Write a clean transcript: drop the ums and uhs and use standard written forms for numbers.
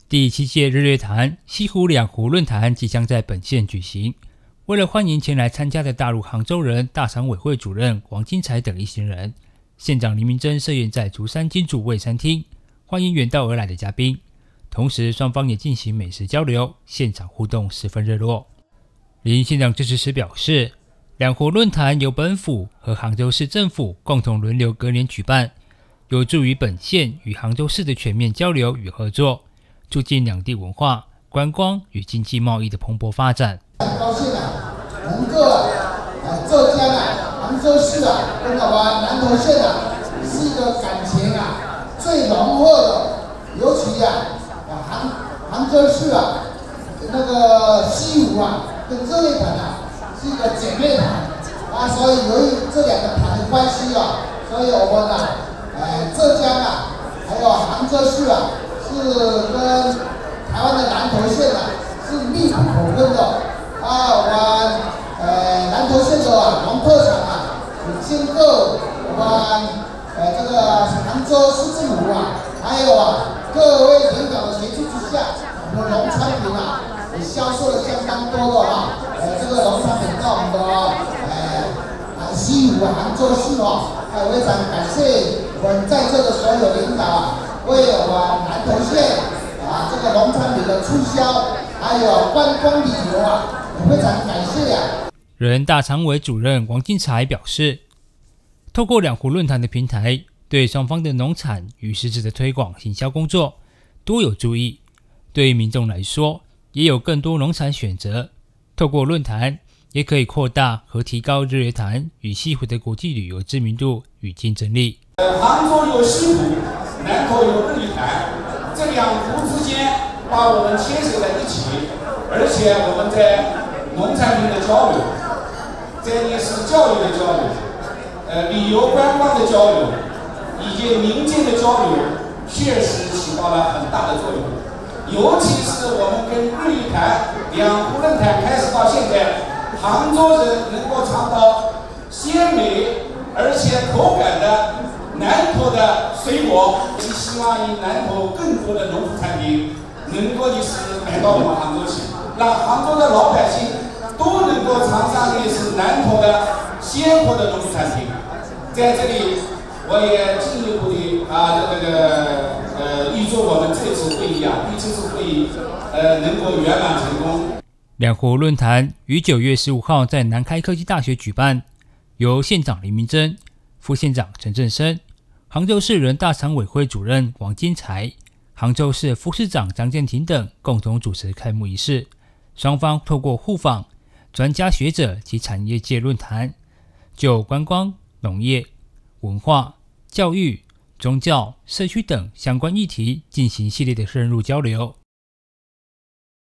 第7届日月潭西湖两湖论坛即将在本县举行。为了欢迎前来参加的大陆杭州人大常委会主任王金才等一行人，县长林明珍设宴在竹山金主味餐厅，欢迎远道而来的嘉宾。同时，双方也进行美食交流，现场互动十分热络。林县长致辞时表示，两湖论坛由本府和杭州市政府共同轮流隔年举办，有助于本县与杭州市的全面交流与合作，促进两地文化、观光与经济贸易的蓬勃发展。 很高兴能够浙江杭州市跟我们南投县是一个感情最浓厚的，尤其杭州市那个西湖跟日月潭是一个姐妹潭所以由于这两个潭的关系所以我们浙江还有杭州市是跟台湾的南投县是密不可分的我们南投县的农特产经过我们这个杭州市政府还有各位领导的协助之下，我们农产品也销售了相当多的这个农产品到我们的西湖杭州市非常感谢我们在座的所有领导为我们南投县这个农产品的促销还有观光旅游非常感谢人大常委主任王金才表示，透过两湖论坛的平台，对双方的农产与实质的推广行销工作多有注意，对于民众来说也有更多农产选择。透过论坛也可以扩大和提高日月潭与西湖的国际旅游知名度与竞争力。 杭州有西湖，南投有日月潭，这两湖之间把我们牵扯在一起，而且我们在农产品的交流，在历史教育的交流，旅游观光的交流，以及民间的交流，确实起到了很大的作用。尤其是我们跟日月潭两湖论坛开始到现在，杭州人能够尝到鲜美而且口感的南投的水果，希望以南投更多的农副产品能够买到我们杭州去，让杭州的老百姓都能够尝上南投的鲜活的农副产品。在这里，我也进一步的预祝我们这次会议第7次会议能够圆满成功。 两湖论坛于9月15号在南开科技大学举办，由县长林明珍、副县长陈振声、杭州市人大常委会主任王金才、杭州市副市长张建庭等共同主持开幕仪式。双方透过互访、专家学者及产业界论坛，就观光、农业、文化、教育、宗教、社区等相关议题进行系列的深入交流。